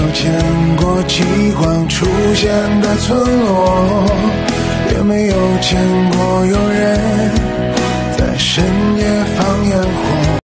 见过饥荒出现的村落，也没有见过有人